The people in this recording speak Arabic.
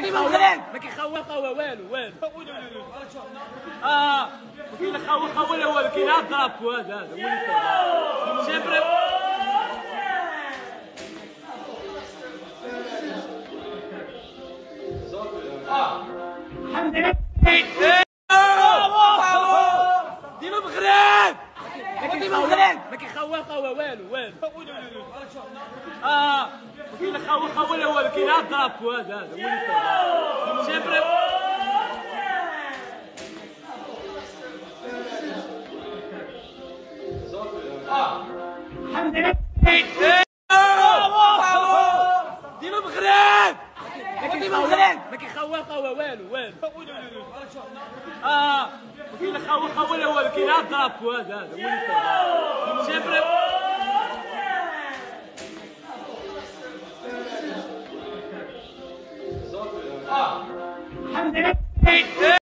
ديما مغرب ما كيخوى خوا والو ما كاين خوا ولا والو كاين عاد ضرب هذا هو اللي سيمبري الحمد لله ديما مغرب ديما مغرب ما كيخوى خوا والو ما كاين خوا ولا والو كاين عاد ضرب هذا هو اللي سيمبري الحمد لله ديما مغرب ديما مغرب ما كيخوى خوا والو ما كاين خوا ولا والو كاين عاد ضرب هذا هو اللي سيمبري الحمد لله